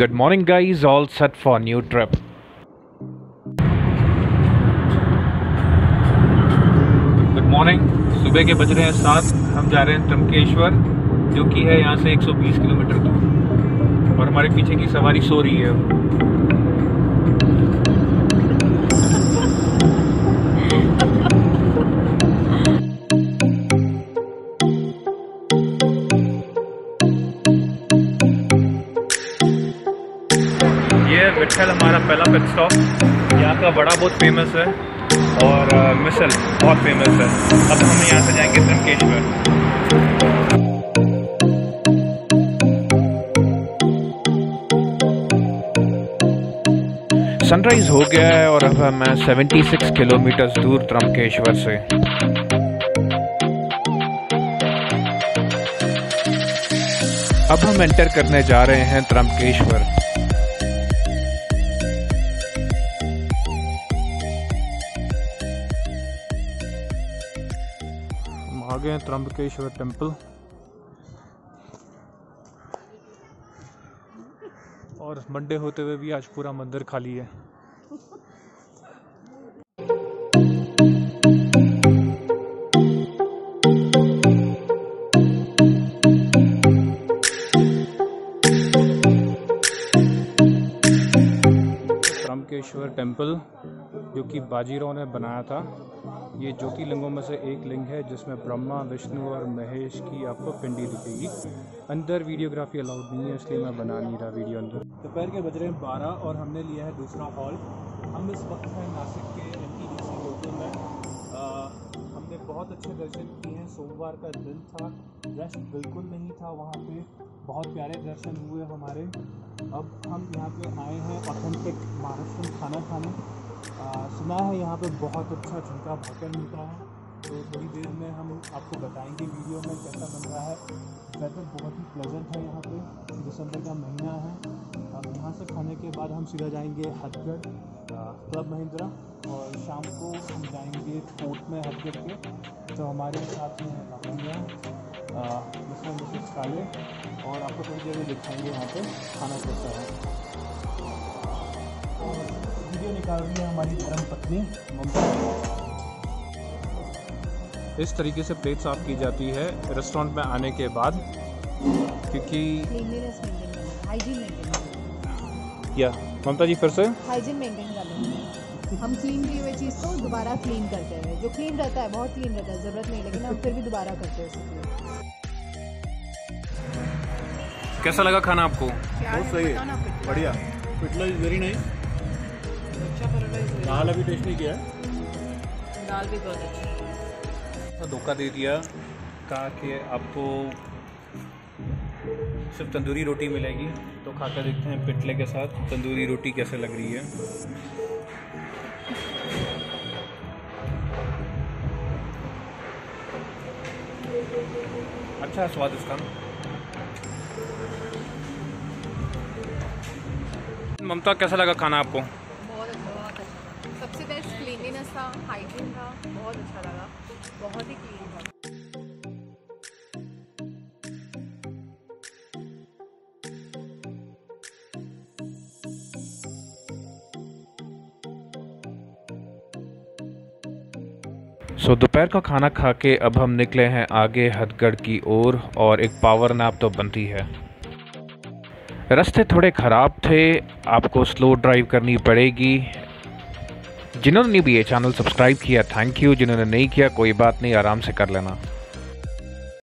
Good morning guys, all set for new trip. Good morning. सुबह के बज रहे हैं 7। हम जा रहे हैं त्र्यंबकेश्वर, जो कि है यहाँ से 120 किलोमीटर दूर, और हमारे पीछे की सवारी सो रही है। ये विट्ठल हमारा पहला पिट स्टॉप। यहाँ का बड़ा बहुत फेमस है और मिसल बहुत फेमस है। अब हम यहाँ से जाएंगे त्र्यंबकेश्वर। सनराइज हो गया है और अब मैं 76 किलोमीटर दूर त्र्यंबकेश्वर से। अब हम एंटर करने जा रहे हैं त्र्यंबकेश्वर। हम आ गए हैं त्र्यंबकेश्वर टेम्पल, और मंडे होते हुए भी आज पूरा मंदिर खाली है। त्र्यंबकेश्वर टेम्पल जो कि बाजीराव ने बनाया था, ये ज्योतिर्लिंगों में से एक लिंग है जिसमें ब्रह्मा, विष्णु और महेश की आपको पिंडी दिखेगी। अंदर वीडियोग्राफी अलाउड नहीं है, इसलिए मैं बना नहीं रहा वीडियो अंदर। दोपहर के बज रहे हैं 12 और हमने लिया है दूसरा हॉल। हम इस वक्त हैं नासिक के NTDC होटल में। हमने बहुत अच्छे दर्शन किए हैं। सोमवार का दिन था, रश बिल्कुल नहीं था वहाँ पे, बहुत प्यारे दर्शन हुए हमारे। अब हम यहाँ पे आए हैं ऑथेंटिक महाराष्ट्र खाना खाने। सुना है यहाँ पे बहुत अच्छा झुमका भाकर मिलता है, तो थोड़ी देर में हम आपको बताएंगे वीडियो में कैसा बन रहा है। वेदर बहुत ही प्लेजेंट है यहाँ पे, दिसंबर का महीना है। अब यहाँ से खाने के बाद हम सीधा जाएंगे हथगढ़ क्लब महिंद्रा, और शाम को हम जाएंगे फोर्ट में हथगढ़ के। तो हमारे साथ में मिस्टर काले, और आपको थोड़ी देर में दिखाएंगे यहाँ पे खाना कैसा है। और वीडियो निकाल रही है हमारी धर्म पत्नी ममता। इस तरीके से प्लेट साफ़ की जाती है रेस्टोरेंट में आने के बाद, क्योंकि या ममता जी फिर से हाइजीन मेंटेन करना है। हम क्लीन की हुई चीज़ को दोबारा क्लीन करते हैं, जो क्लीन रहता है बहुत क्लीन रहता है, ज़रूरत नहीं, लेकिन हम फिर भी दोबारा करते हैं उसे। कैसा लगा खाना आपको? बहुत सही है, बढ़िया। पिटला इज वेरी नाइस। दाल अभी टेस्ट नहीं किया है। दाल भी बहुत अच्छी। धोखा दे दिया, कहा कि आपको सिर्फ तंदूरी रोटी मिलेगी। तो खाकर देखते हैं पिटले के साथ तंदूरी रोटी कैसे लग रही है। अच्छा स्वाद इसका। ममता कैसा लगा खाना आपको? बहुत अच्छा। सबसे बेस्ट क्लीनलीनेस था, हाइजीन था, बहुत अच्छा लगा, बहुत ही क्लीन था। दोपहर का खाना खा के अब हम निकले हैं आगे हथगढ़ की ओर, और एक पावर नैप तो बनती है। रास्ते थोड़े ख़राब थे, आपको स्लो ड्राइव करनी पड़ेगी। जिन्होंने भी ये चैनल सब्सक्राइब किया थैंक यू, जिन्होंने नहीं किया कोई बात नहीं, आराम से कर लेना।